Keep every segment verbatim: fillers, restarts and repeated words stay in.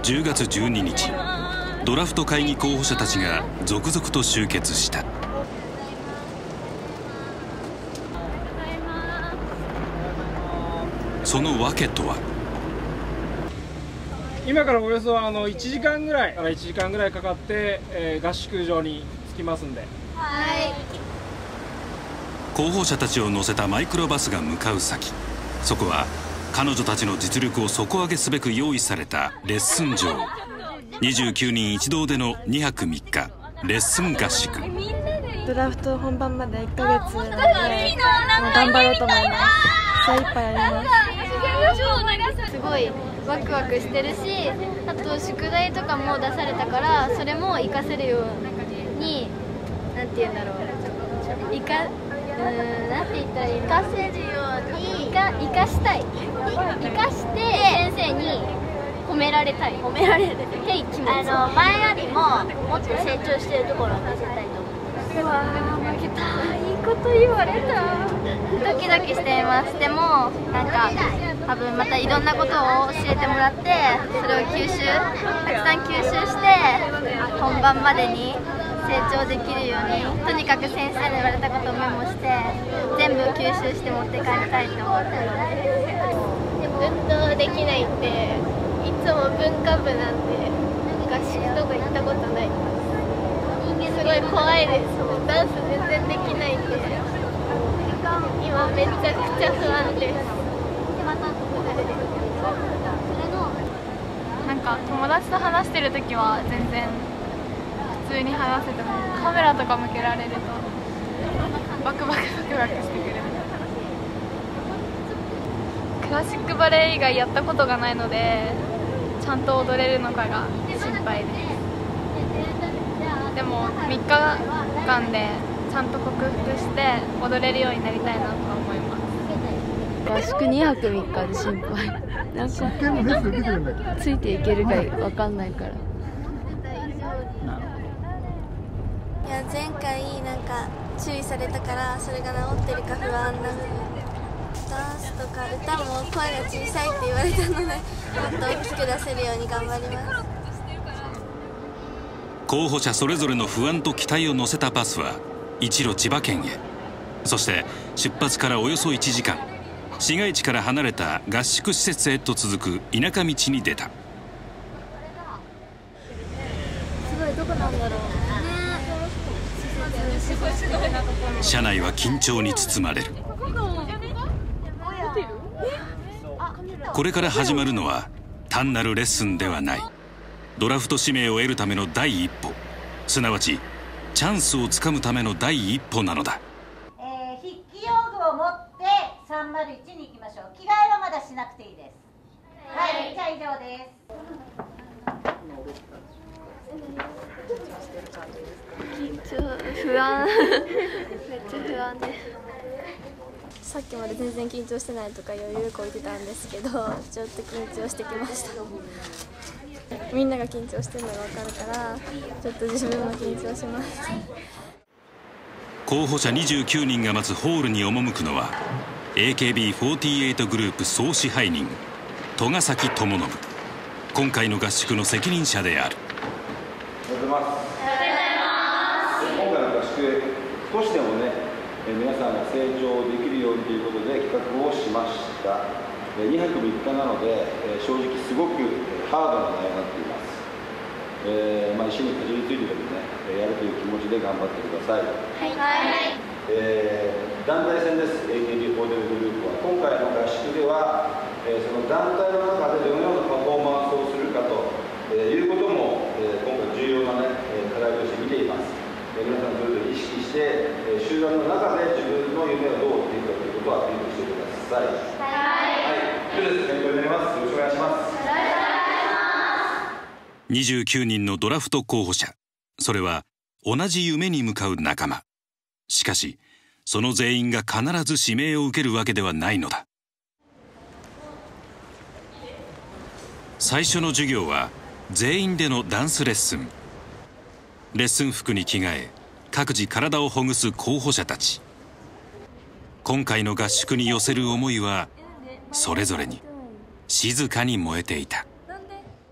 じゅうがつじゅうににち、ドラフト会議候補者たちが続々と集結した。その訳とは。 今からおよそあのいちじかんぐらいからいちじかんぐらいかかって、えー、合宿場に着きますんで。 はい。 候補者たちを乗せたマイクロバスが向かう先、そこは彼女たちの実力を底上げすべく用意されたレッスン場。にじゅうきゅうにん一同でのにはくみっかレッスン合宿。 ドラフト本番までいっかげつなので、頑張ろうと思います。精一杯やります。 すごいワクワクしてるし、あと宿題とかも出されたから、それも活かせるように、なんて言うんだろう、いかうーんなんて言ったらいいの、活かせるように、いか生かしたい、生かして先生に褒められたい、褒められるって気持ち、あの前よりももっと成長してるところを見せたいと思います。うわー、負けた、いいこと言われた。ドキドキしています。でもなんか多分またいろんなことを教えてもらって、それを吸収たくさん吸収して本番までに成長できるように、とにかく先生に言われたことをメモして全部吸収して持って帰りたいと思ってます。運動できないって、いつも文化部なんで合宿とか行ったことない。すごい怖いです。ダンス全然できないんで今めちゃくちゃ不安です。 なんか友達と話してるときは全然普通に話せても、カメラとか向けられるとバクバクバクバクしてくる。クラシックバレエ以外やったことがないので、ちゃんと踊れるのかが心配です。でもみっかかんでちゃんと克服して踊れるようになりたいなと思います。合宿にはくみっかで心配。なんかついていけるかわかんないから。いや前回なんか注意されたから、それが治ってるか不安なので、ダンスとか歌も声が小さいって言われたので、もっと大きく出せるように頑張ります。 候補者それぞれの不安と期待を乗せたバスは一路千葉県へ。そして出発からおよそいちじかん、市街地から離れた合宿施設へと続く田舎道に出た。 すごい、どこなんだろう。 車内は緊張に包まれる。これから始まるのは単なるレッスンではない。ドラフト指名を得るための第一歩、すなわちチャンスをつかむための第一歩なのだ。 えー、筆記用具を持ってさんまるいちに行きましょう。着替えはまだしなくていいです。はい、じゃあ以上です。 緊張、不安めっちゃ不安です。さっきまで全然緊張してないとか余裕こいてたんですけど、ちょっと緊張してきました。みんなが緊張してるのが分かるから、ちょっと自分も緊張します。 候補者にじゅうきゅうにんが待つホールに赴くのは エーケービーフォーティーエイト グループ総支配人戸ヶ崎智信。今回の合宿の責任者である。 おはようございます。今回の合宿、少しでもね皆さんが成長できるようにということで企画をしました。にはくみっかなので、正直すごくハードな内容になっています。えーまあ、一緒にかじりついてでもね、やるという気持ちで頑張ってください。 はい。 えー、団体戦です。 エーケービーフォーティーエイト グループは今回の合宿では、えー、その団体の中でどのようなパフォーマンスをするかと、えー、いうことも、えー、今回重要な、ね、課題として見ています。えー、皆さんそれぞれ意識して、えー、集団の中で自分の夢をどう追っていくかということをアピールしてください。 にじゅうきゅうにんのドラフト候補者、それは同じ夢に向かう仲間。しかしその全員が必ず指名を受けるわけではないのだ。最初の授業は全員でのダンスレッスン。レッスン服に着替え各自体をほぐす候補者たち。今回の合宿に寄せる思いはそれぞれに静かに燃えていた。 私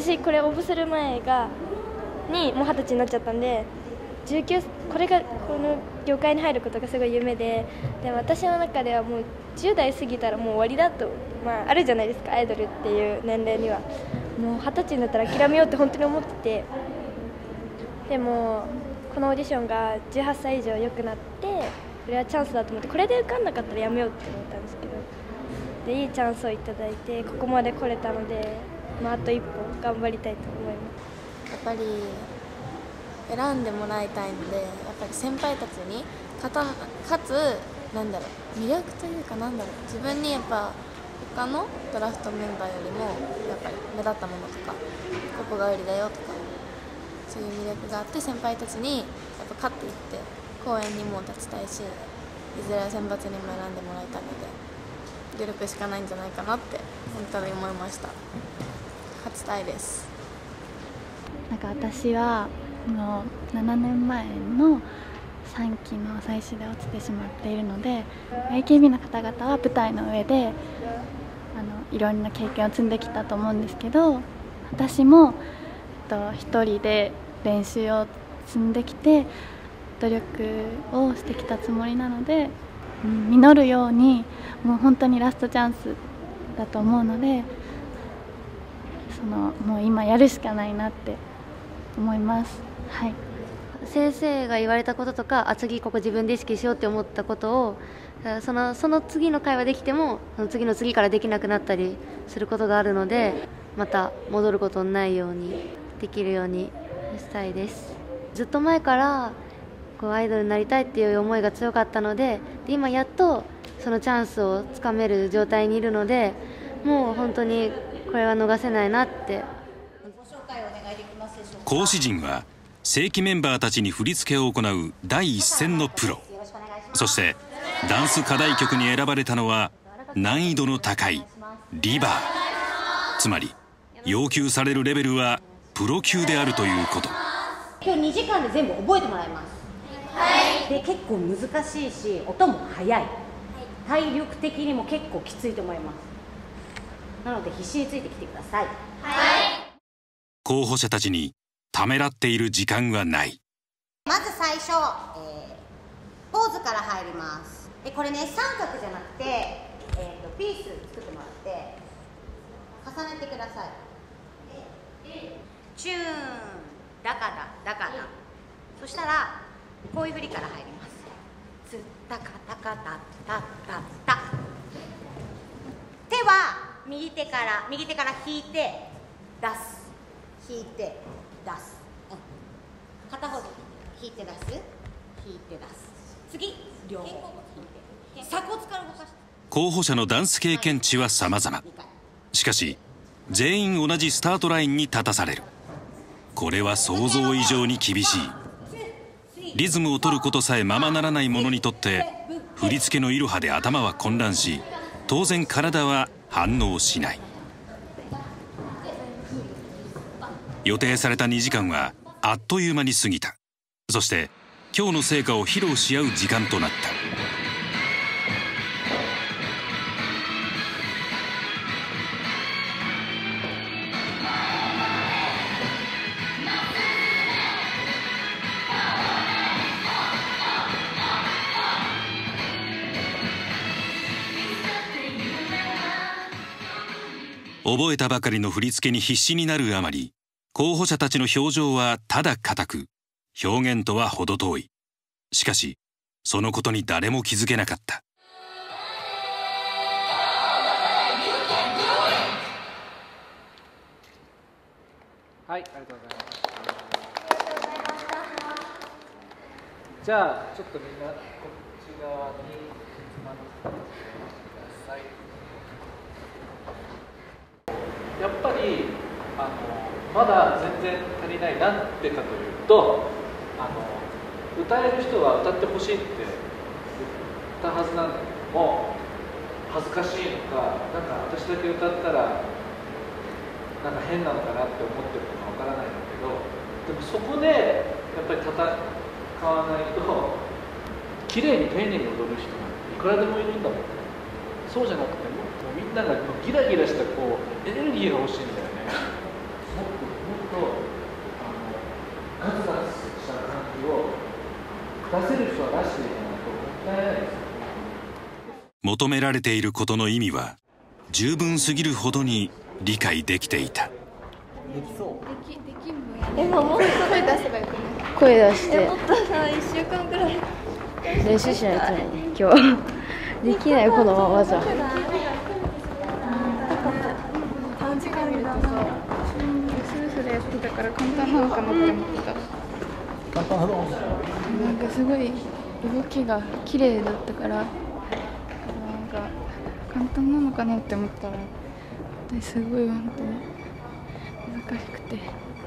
私これ応募する前がにもう二十歳になっちゃったんで、じゅうきゅうこれがこの業界に入ることがすごい夢で、で私の中ではもうじゅう代過ぎたらもう終わりだと、まあ、あるじゃないですか、アイドルっていう年齢には。もう二十歳になったら諦めようって本当に思ってて、でもこのオーディションがじゅうはっさい以上良くなって、これはチャンスだと思って、これで受かんなかったらやめようって思ったんですけど、でいいチャンスをいただいてここまで来れたので、まあ、あと一歩頑張りたいと思います。 やっぱり選んでもらいたいので、やっぱり先輩たちにかたかつなんだろう、魅力というか、なんだろう、自分にやっぱ他のドラフトメンバーよりもやっぱり目立ったものとか、ここが売りだよとか、そういう魅力があって、先輩たちにやっぱ勝っていって公演にも立ちたいし、いずれは選抜にも選んでもらいたいので、努力しかないんじゃないかなって本当に思いました。勝ちたいです。 なんか私はもうななねんまえのさんきの最終で落ちてしまっているので、 エーケービー の方々は舞台の上であのいろんな経験を積んできたと思うんですけど、私もと一人で練習を積んできて努力をしてきたつもりなので、うん、実るようにもう本当にラストチャンスだと思うので、そのもう今やるしかないなって思います。はい、 先生が言われたこととか、あ次ここ自分で意識しようって思ったことを、そのその次の回はできてもその次の次からできなくなったりすることがあるので、また戻ることのないようにできるようにしたいです。ずっと前からこうアイドルになりたいっていう思いが強かったので、で今やっとそのチャンスをつかめる状態にいるので、もう本当にこれは逃せないなって。 講師陣は正規メンバーたちに振り付けを行う第一線のプロ。そしてダンス課題曲に選ばれたのは難易度の高いリバー。つまり要求されるレベルはプロ級であるということ。 今日にじかんで全部覚えてもらいます。はい、で結構難しいし音も速い、体力的にも結構きついと思います。なので必死についてきてください。はい、 候補者たちにためらっている時間はない。 まず最初、えー、ポーズから入ります。でこれね、三角じゃなくて、えー、とピース作ってもらって重ねてください。チューンダカダダカダ。そしたらこういう振りから入ります。ツッタカタカタタタタ。手は右手から右手から引いて出す、引いて出す、うん、片方で引いて出す、引いて出す、次両方引いて鎖骨から動かして。 候補者のダンス経験値は様々。しかし全員同じスタートラインに立たされる。これは想像以上に厳しい。リズムを取ることさえままならない者にとって、振り付けのいろはで頭は混乱し、当然体は反応しない。予定されたにじかんはあっという間に過ぎた。そして今日の成果を披露し合う時間となった。覚えたばかりの振り付けに必死になるあまり、候補者たちの表情はただ硬く、表現とは程遠い。しかしそのことに誰も気づけなかった。 はい、ありがとうございます。じゃあちょっとみんなこっち側につまってください。やっぱりあのまだ全然足りない。なんでかというと、あの歌える人は歌ってほしいって言ったはずなんだけども、恥ずかしいのか、なんか私だけ歌ったらなんか変なのかなって思ってるのかわからないんだけど、でもそこでやっぱり戦わないと、綺麗に丁寧に踊る人なんていくらでもいるんだもん。そうじゃなくても、もうみんながギラギラしたこうエネルギーが欲しいんだよね。もっと出せる人は出していかないともったいないです。 求められていることの意味は十分すぎるほどに理解できていた。 え、もうもっと声出せばよくない？ 声出してえ、もっとさ、いっしゅうかんぐらい練習しないとね、今日できないこのままじゃ。 短時間見るとさ、スルスルやってたから簡単なのかなって思ってた。簡単なの？なんかすごい動きが綺麗だったから、なんか簡単なのかなって思ったら、すごい本当に難しくて。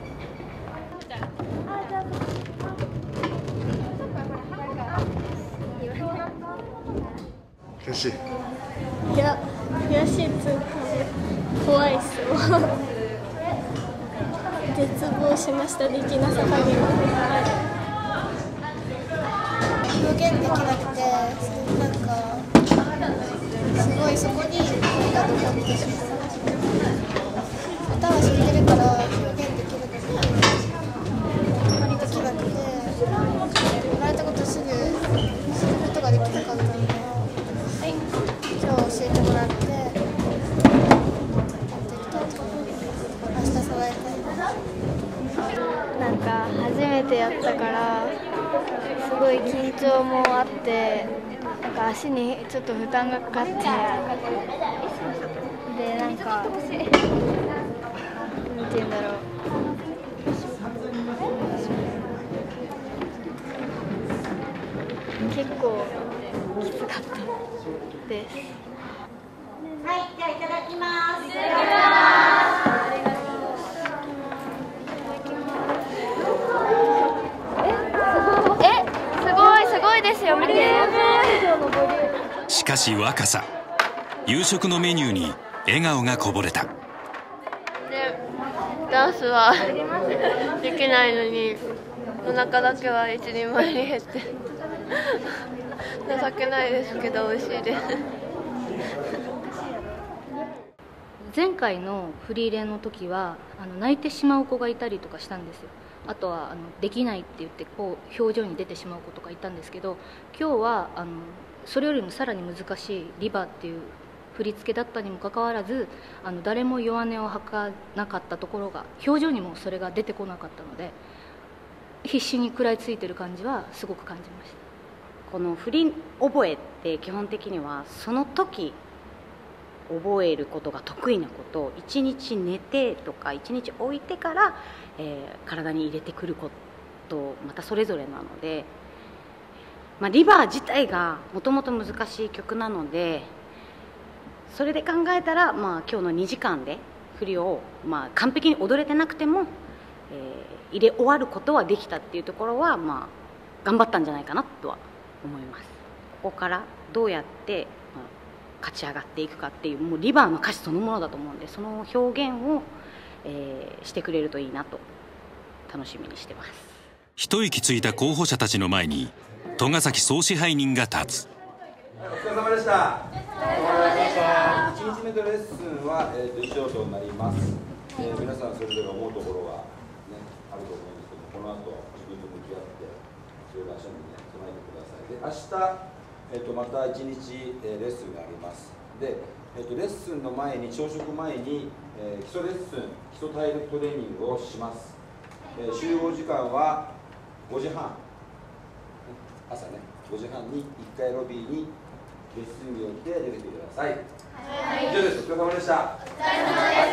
悔しい。 いや、悔しいっつうか怖いっすよ絶望しました。できなさ加減表現できなくて、なんかすごいそこに声が残ってしまう。歌は知ってるから表現できるんですけど、あまりできなくて、言われたことすぐすることができなかったので、今日教えてもらってやっていきたいと思います。明日備えたいです。 なんか初めてやったからすごい緊張もあって、なんか足にちょっと負担がかかって、でなんかなんて言うんだろう、結構きつかったです。 はい、じゃあいただきます。いただきます。 え、すごいすごいですよ、見て。 しかし若さ、夕食のメニューに笑顔がこぼれた。 でダンスはできないのにお腹だけは一人前に減って情けないですけど美味しいです。 前回のフリーレンの時はあの泣いてしまう子がいたりとかしたんですよ。あとはあのできないって言ってこう表情に出てしまう子とかいたんですけど、今日はあのそれよりもさらに難しいリバっていう振り付けだったにもかかわらず、あの誰も弱音を吐かなかったところが表情にもそれが出てこなかったので、必死に食らいついてる感じはすごく感じました。 この振り覚えって基本的にはその時覚えることが得意なことをいちにち寝てとかいちにち置いてから、えー、体に入れてくることまたそれぞれなので、まあ、リバー自体がもともと難しい曲なので、それで考えたら、まあ、今日のにじかんで振りを、まあ、完璧に踊れてなくても、えー、入れ終わることはできたっていうところは、まあ、頑張ったんじゃないかなとは思います。ここからどうやって、まあ、勝ち上がっていくかっていう、もうリバーの歌詞そのものだと思うんで、その表現を、えー、してくれるといいなと楽しみにしてます。 一息ついた候補者たちの前に戸ヶ崎総支配人が立つ。 お疲れ様でした。お疲れ様でした。いちにちめのレッスンは、えー、と以上となります、えー、皆さんそれぞれ思うところが、ね、あると思うんですけど、この後自分と向き合ってそれを明日にね備えてください。で明日、えー、とまたいちにち、えー、レッスンがあります。で、えー、とレッスンの前に朝食前に、えー、基礎レッスン基礎体力トレーニングをします。えー、集合時間はごじはん、朝ねごじはんにいっかいロビーにレッスン着を着て出てきてください。はい、以上です。お疲れ様でした。お疲れ様でした。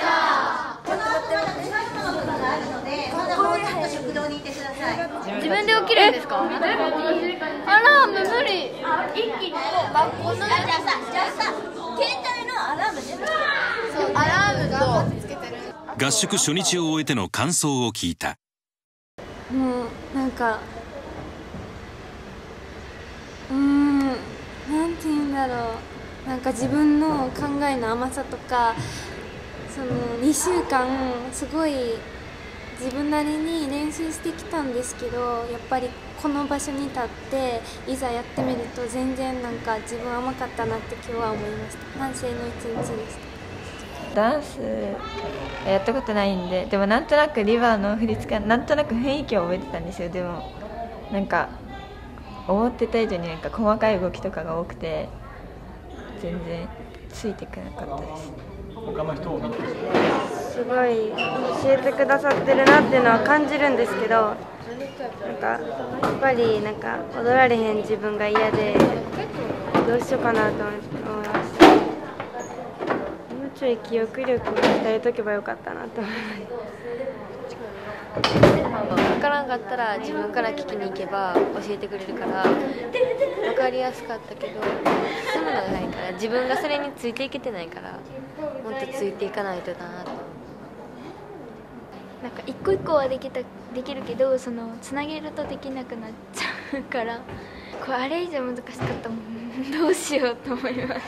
この後まだね、最後のことがあるので、まだもうちょっと食堂に行ってください。 自分で起きるんですか？アラーム無理。一気に学校のじゃあさ、じゃあさ、携帯のアラーム全部そう、アラームとつけてる。 合宿初日を終えての感想を聞いた。 もうなんかうーん、なんて言うんだろう、なんか自分の考えの甘さとか、そのにしゅうかんすごい自分なりに練習してきたんですけど、やっぱりこの場所に立っていざやってみると全然なんか自分甘かったなって今日は思いました。反省の一日でした。 ダンスやったことないんで、でもなんとなくリバーの振り付けなんとなく雰囲気を覚えてたんですよ。でもなんか思ってた以上になんか細かい動きとかが多くて全然ついてくなかったです。 他の人を見てすごい教えてくださってるなっていうのは感じるんですけど、なんかやっぱりなんか踊られへん自分が嫌でどうしようかなと思いました。もうちょい記憶力を鍛えとけばよかったなと思います。 分からんかったら自分から聞きに行けば教えてくれるから分かりやすかったけど、進むのがないから自分がそれについていけてないから、もっとついていかないとだなと。 なんか一個一個はできたできるけど、そのつなげるとできなくなっちゃうからこれあれ以上難しかったもんどうしようと思います。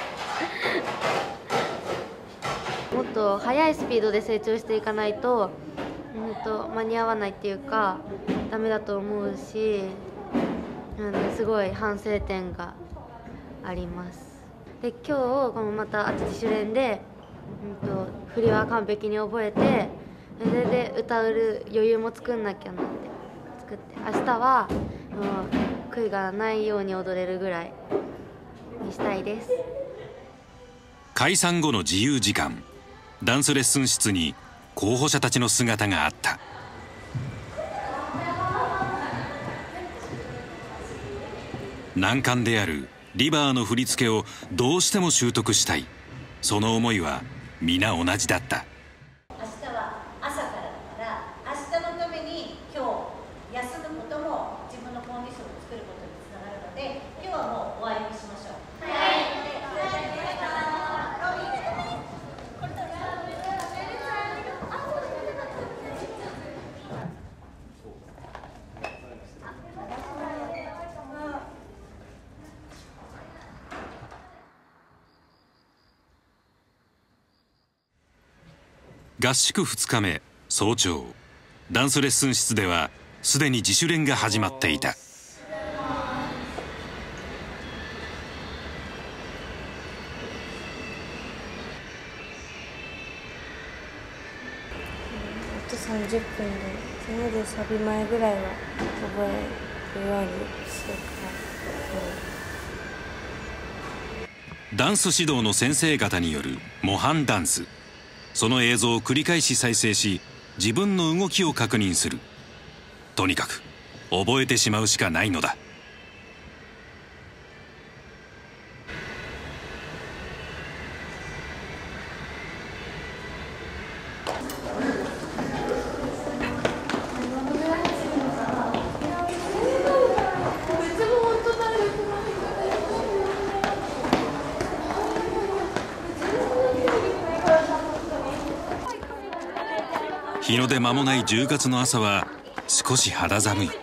もっと速いスピードで成長していかないとうんと間に合わないっていうかダメだと思うし、なんですごい反省点があります。で今日このまた自主練で、うんと振りは完璧に覚えて、それで歌う余裕も作んなきゃなって作って、明日はもう悔いがないように踊れるぐらいにしたいです。 解散後の自由時間、ダンスレッスン室に候補者たちの姿があった。難関であるリバーの振り付けをどうしても習得したい、その思いは皆同じだった。 明日は朝からだから明日のために今日休むことも自分のコンディションを作ることにつながるので、今日はもう終わりにしましょう。はい。 合宿ふつかめ早朝、ダンスレッスン室ではすでに自主練が始まっていた。 あとさんじゅっぷんで、せめてサビ前ぐらいは覚えるようにしようかな。 ダンス指導の先生方による模範ダンス、その映像を繰り返し再生し自分の動きを確認する。とにかく覚えてしまうしかないのだ。日の出間もないじゅうがつの朝は少し肌寒い。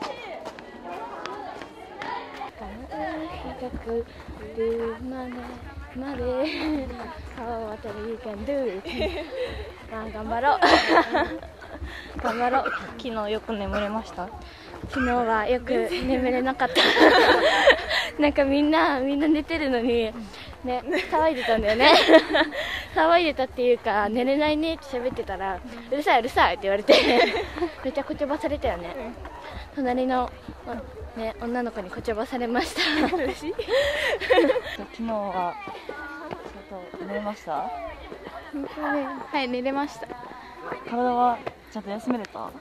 頑張ろう頑張ろう。 昨日よく眠れました？ 昨日はよく眠れなかったなんかみんなみんな寝てるのにね、騒いでたんだよね騒いでたっていうか、寝れないねって喋ってたら、うるさいうるさいって言われてめちゃこちょばされたよね。隣の、ね、女の子にこちょばされました嬉しい昨日はちょっと寝れました？ はい、寝れました。 体はちゃんと休めれた？ はい、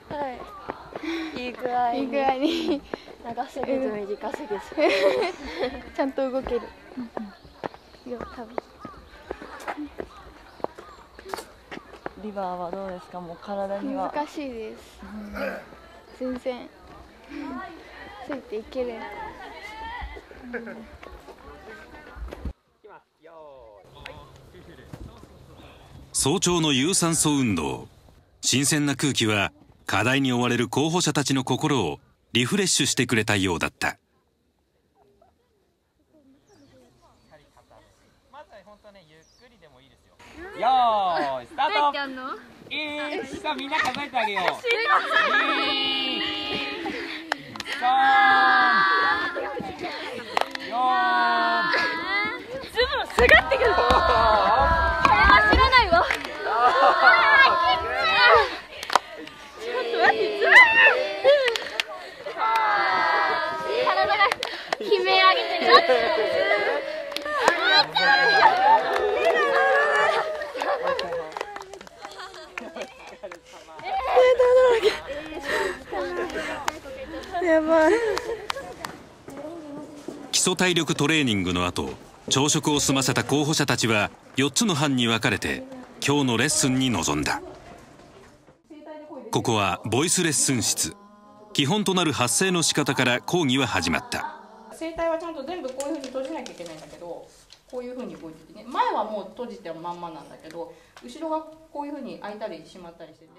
いい具合にいい具合に長すぎず短すぎずちゃんと動けるよ、多分。 リバーはどうですか？もう体には難しいです、うん、全然ついていける。 早朝の有酸素運動、新鮮な空気は課題に追われる候補者たちの心をリフレッシュしてくれたようだった。 よーいスタート。 どうやってやんの？ えー、さあみんな数えてあげよう。に、さん、よん。 ズボン下がってくる。これは知らないわ。ちょっと待って、体が。 基礎体力トレーニングの後、朝食を済ませた候補者たちはよっつの班に分かれて今日のレッスンに臨んだ。ここはボイスレッスン室。基本となる発声の仕方から講義は始まった。 声帯はちゃんと全部こういうふうに閉じなきゃいけないんだけど、こういうふうに動いててね、前はもう閉じてまんまなんだけど、後ろがこういうふうに開いたり閉まったりしてて。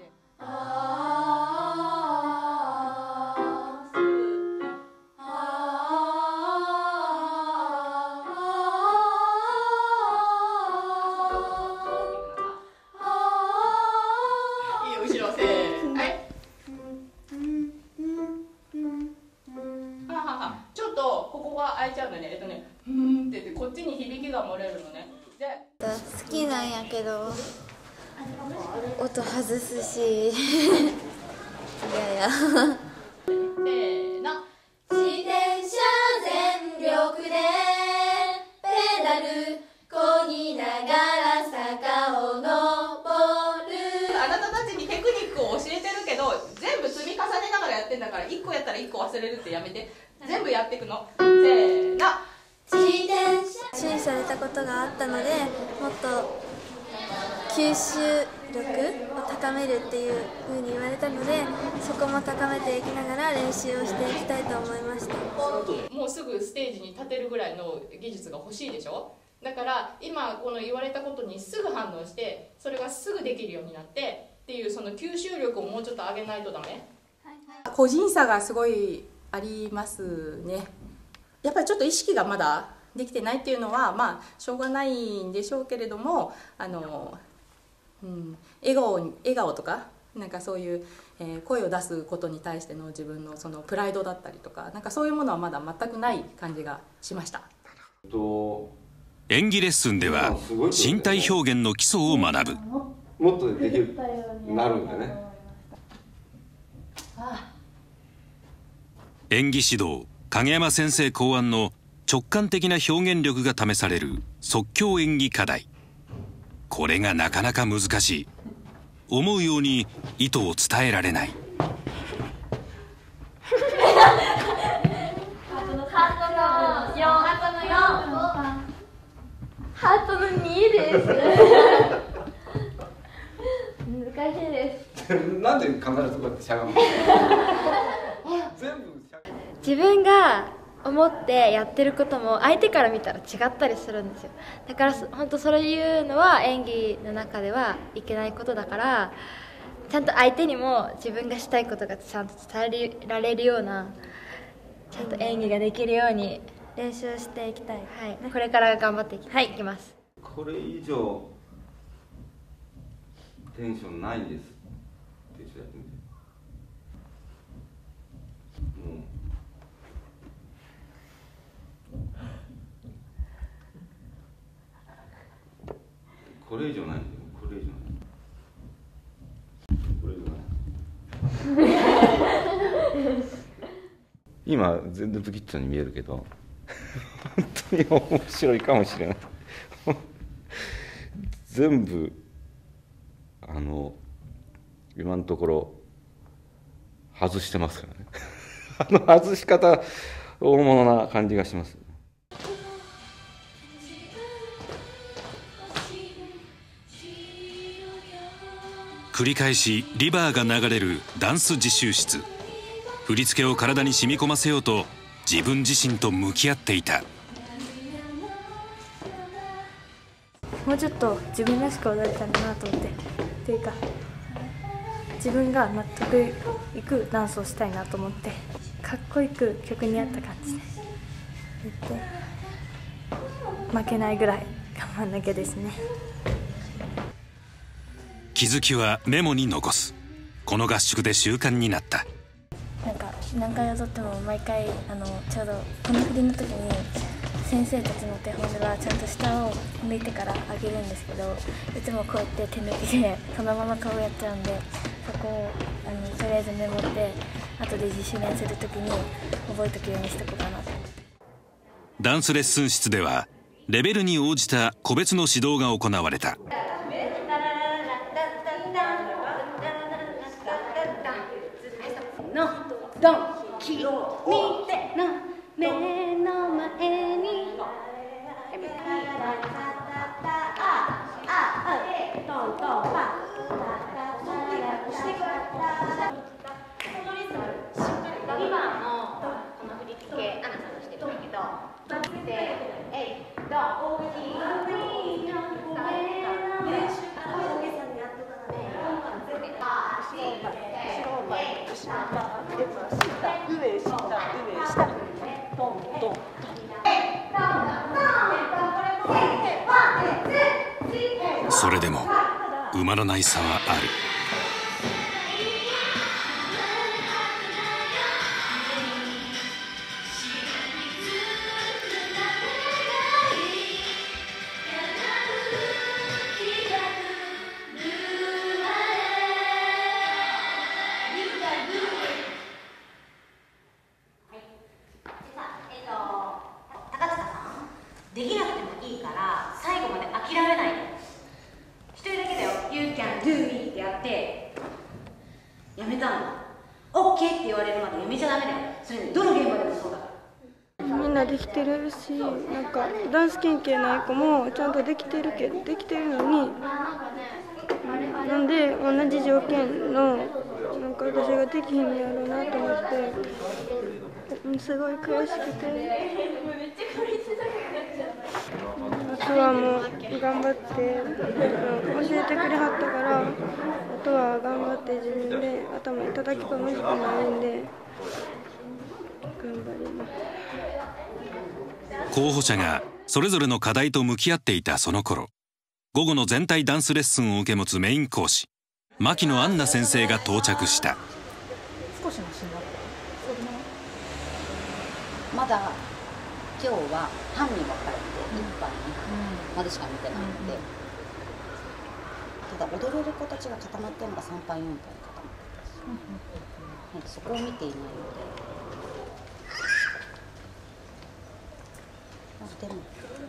開いちゃうのね、えっとね、ふーんって言ってこっちに響きが漏れるのね。で、 好きなんやけど音外すし嫌や。せーの。 自転車全力でペダルこぎながら坂を登る。 あなたたちにテクニックを教えてるけど、全部積み重ねながらやってんだから、いっこやったらいっこ忘れるってやめて。全部やっていくの。せーの。 自転車注意されたことがあったので、もっと吸収力を高めるっていう風に言われたので、そこも高めていきながら練習をしていきたいと思いました。 もうすぐステージに立てるぐらいの技術が欲しいでしょ。だから今この言われたことにすぐ反応して、それがすぐできるようになってっていう、その吸収力をもうちょっと上げないとダメ。 個人差がすごいありますね。やっぱりちょっと意識がまだできてないっていうのは、まあしょうがないんでしょうけれども、あの、うん、笑顔に笑顔とかなんかそういう、えー、声を出すことに対しての自分のそのプライドだったりとか、なんかそういうものはまだ全くない感じがしました。 演技レッスンでは身体表現の基礎を学ぶ。 もっとできるなるんだね。 演技指導影山先生考案の直感的な表現力が試される即興演技課題。これがなかなか難しい。思うように意図を伝えられない。 ハートのよん、ハートのにです。難しいです。 なんで必ずこうやってしゃがむの？全部自分が思ってやってることも相手から見たら違ったりするんですよ。だから本当そういうのは演技の中ではいけないことだから、ちゃんと相手にも自分がしたいことがちゃんと伝えられるような、ちゃんと演技ができるように練習していきたい。はい、これから頑張っていき、はい、いきます。 これ以上テンションないんですって一緒やってみて。もうこれ以上ないんだよ。これ以上ない。これ以上ない。今全然不吉祥に見えるけど本当に面白いかもしれない。全部あの今のところ外してますからね。あの外し方大物な感じがします。 繰り返しリバーが流れるダンス自習室。振り付けを体に染み込ませようと自分自身と向き合っていた。 もうちょっと自分らしく踊れたらなと思って、っていうか自分が納得いくダンスをしたいなと思って、かっこよく曲に合った感じで言って負けないぐらい頑張んなきゃですね。 気づきはメモに残す。この合宿で習慣になった。 なんか何回踊っても毎回あのちょうどこの振りの時に先生たちの手本ではちゃんと下を向いてから上げるんですけど、いつもこうやって手抜きでそのまま顔やっちゃうんで、そこをあのとりあえずメモって後で自主練する時に覚えておくようにしておこうかなと思って。 ダンスレッスン室ではレベルに応じた個別の指導が行われた。 のドンキ見てな目の前ににばんのこの振り付けアナさんとしてるんだけど「せーえいど大きい海の上」練習から大げさにやっとかなね上下上下トントンそれでも埋まらない差はある。 できなくてもいいから最後まで諦めないで。一人だけだよ。You can do it ってやってやめたんだ。 OK って言われるまでやめちゃダメだよ。それね、どの現場でもそうだから。 みんなできてるし、なんかダンス研究ない子もちゃんとできてるけどできてるのに、なんで同じ条件のなんか私ができひんのやろうなと思って、すごい悔しくて。あとはもう頑張って教えてくれはったから、あとは頑張って自分で頭に叩き込むしかないんで頑張ります。 候補者がそれぞれの課題と向き合っていたその頃、午後の全体ダンスレッスンを受け持つメイン講師牧野杏奈先生が到着した。 少しマシになった。まだ今日は班に分かれていっぱいまでしか見てないので、ただ踊れる子たちが固まってるのがさんぱいよんぱい固まってます。そこを見ていないので、でも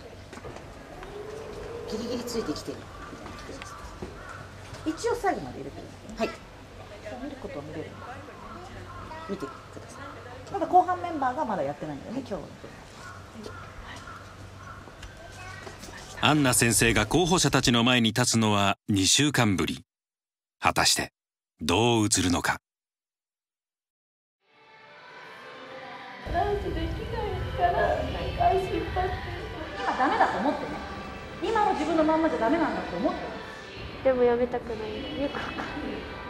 ギリギリついてきてるみたいな感じです。 一応最後まで入れてるんですね。 はい。 見ることを見れる。 見てください。 まだ後半メンバーがまだやってないんだよね、今日。 アンナ先生が候補者たちの前に立つのはにしゅうかんぶり。果たしてどう映るのか。 ダンスできないからなんか心配って。 今ダメだと思ってね。今の自分のまんまじゃダメなんだと思って。 でもやめたくない。よくわかんない。